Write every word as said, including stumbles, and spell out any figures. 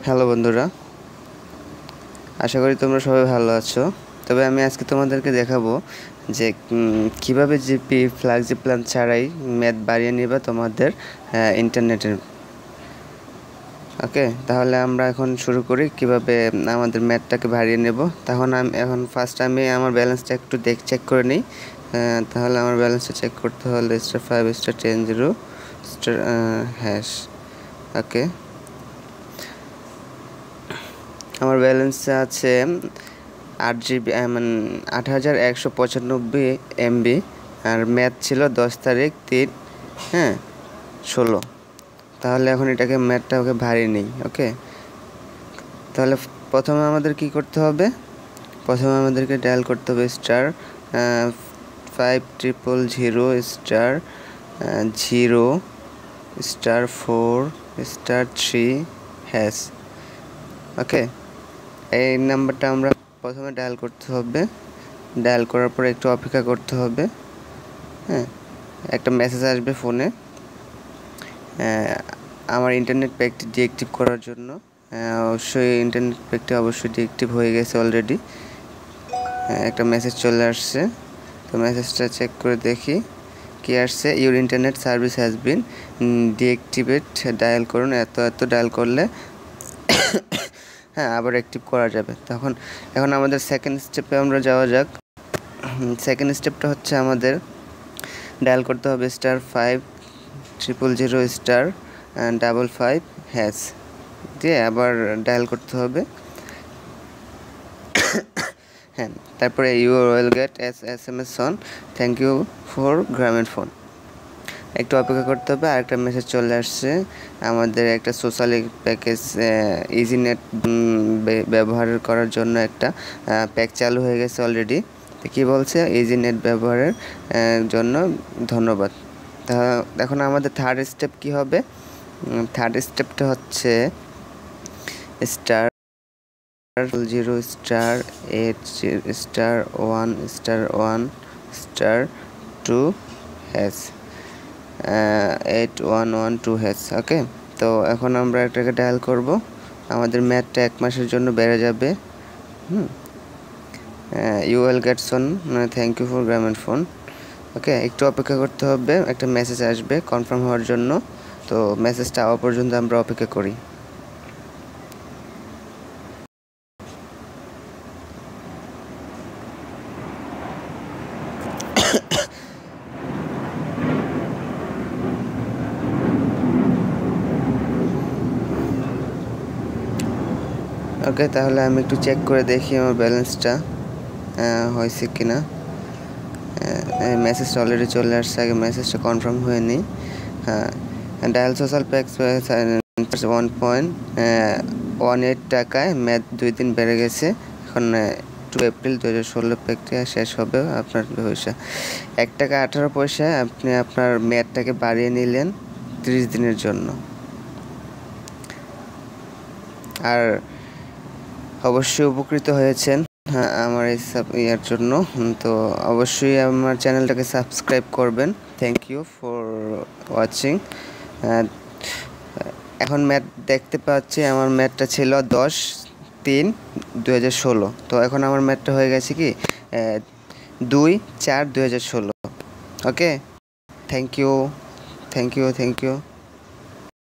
Hello বন্ধুরা, আশা করি তোমরা সবাই ভালো আছো। তবে আমি আজকে তোমাদেরকে দেখাবো যে কিভাবে জিপি ফ্ল্যাক্সি প্ল্যান ছাড়াই ম্যাথ বাড়িয়ে নেবে তোমাদের ইন্টারনেটের। ওকে, তাহলে আমরা এখন শুরু করি কিভাবে আমাদের ম্যাথটাকে বাড়িয়ে নেব। তখন আমি এখন ফার্স্ট আমি আমার ব্যালেন্সটা একটু দেখ চেক করে নিই। তাহলে আমার ব্যালেন্সটা চেক করতে হলে star five star ten zero star hash. Okay, আমার ব্যালেন্সে আছে আট জিবি মানে আট হাজার একশো পঁচানব্বই এমবি, আর ম্যাথ ছিল দশ তারিখ তিন হ্যাঁ ষোলো। তাহলে এখন এটাকে ম্যাথটা ওকে ভারী নেই। ওকে, তাহলে প্রথমে আমাদের কি করতে হবে? প্রথমে আমাদেরকে ডায়াল করতে হবে star five triple zero star zero star four star three hash. Okay, এই নাম্বারটা আমরা প্রথমে ডায়াল করতে হবে। ডায়াল করার পর একটু অপেক্ষা করতে হবে। হ্যাঁ, একটা মেসেজ আসবে ফোনে আমার ইন্টারনেট প্যাকটি ডিঅ্যাক্টিভ করার জন্য। অবশ্যই ইন্টারনেট প্যাকটি অবশ্যই ডিঅ্যাক্টিভ হয়ে গেছে অলরেডি। একটা মেসেজ চলে আসছে, তো মেসেজটা চেক করে দেখি কি আসছে। Your internet service has been deactivate, dial করুন এত এত ডায়াল করলে হ্যাঁ আবার অ্যাক্টিভ করা যাবে। তখন এখন আমাদের সেকেন্ড স্টেপে আমরা যাওয়া যাক। সেকেন্ড স্টেপটা হচ্ছে আমাদের ডায়াল করতে হবে star five triple zero star double five hash দিয়ে আবার ডায়াল করতে হবে। হ্যাঁ, তারপরে you will get S S M S on thank you for Grameenphone. একটু অপেক্ষা করতে হবে। আরেকটা মেসেজ চলে আসছে, আমাদের একটা সোশ্যাল প্যাকেজ ইজি নেট ব্যবহার করার জন্য একটা প্যাক চালু হয়ে গেছে অলরেডি। তো কী বলছে? ইজি নেট ব্যবহারের জন্য ধন্যবাদ। তা এখন আমাদের থার্ড স্টেপ কী হবে? থার্ড স্টেপটা হচ্ছে star zero star eight star one star one star two hash eight one one two hash. Okay, তো এখন আমরা এটাকে ডায়াল করব। আমাদের ম্যাথটা এক মাসের জন্য বেড়ে যাবে। Hmm you will get soon thank you for Grameenphone. Okay, একটু অপেক্ষা করতে হবে, একটা মেসেজ আসবে কনফার্ম হওয়ার জন্য। তো মেসেজটা আওয়া পর্যন্ত আমরা অপেক্ষা করি। ওকে, তাহলে আমি একটু চেক করে দেখি আমার ব্যালেন্সটা হয়েছে কি না। মেসেজটা অলরেডি চলে আসছে, আগে মেসেজটা কনফার্ম হয়নি। হ্যাঁ, dial social pack one point one eight টাকায় ম্যাথ দুই দিন বেড়ে গেছে। এখন টু এপ্রিল দু হাজার ষোলো প্যাকটা শেষ হবে। আপনার পয়সা এক টাকা আঠারো পয়সায় আপনি আপনার ম্যাথটাকে বাড়িয়ে নিলেন ত্রিশ দিনের জন্য। আর অবশ্যই উপকৃত হয়েছেন হ্যাঁ আমার এই সাব ইয়ার জন্য। তো অবশ্যই আমার চ্যানেলটাকে সাবস্ক্রাইব করবেন। Thank you for watching. এখন ম্যাথ দেখতে পাচ্ছি আমার ম্যাথটা ছিল দশ তিন দু হাজার ষোলো। তো এখন আমার ম্যাথটা হয়ে গেছে কি দুই চার দু হাজার ষোলো। Okay, thank you thank you thank you